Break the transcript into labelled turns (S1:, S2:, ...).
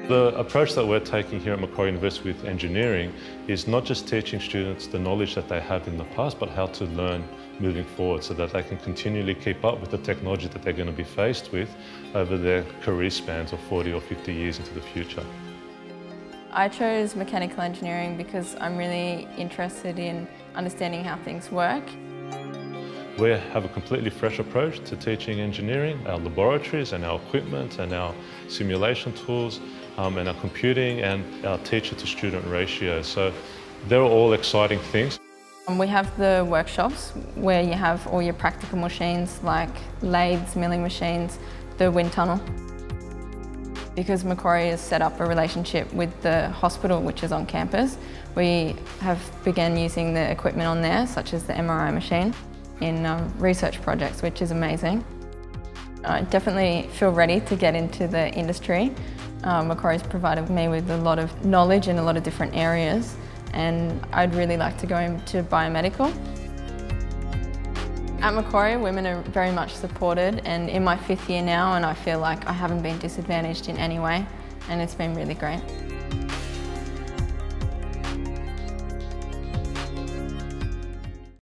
S1: The approach that we're taking here at Macquarie University with engineering is not just teaching students the knowledge that they have in the past, but how to learn moving forward so that they can continually keep up with the technology that they're going to be faced with over their career spans of 40 or 50 years into the future.
S2: I chose mechanical engineering because I'm really interested in understanding how things work.
S1: We have a completely fresh approach to teaching engineering. Our laboratories and our equipment and our simulation tools and our computing and our teacher-to-student ratio. So they're all exciting things.
S2: We have the workshops where you have all your practical machines like lathes, milling machines, the wind tunnel. Because Macquarie has set up a relationship with the hospital which is on campus, we have begun using the equipment on there, such as the MRI machine, in research projects, which is amazing. I definitely feel ready to get into the industry. Macquarie's provided me with a lot of knowledge in a lot of different areas, and I'd really like to go into biomedical. At Macquarie, women are very much supported, and in my 5th year now, and I feel like I haven't been disadvantaged in any way, and it's been really great.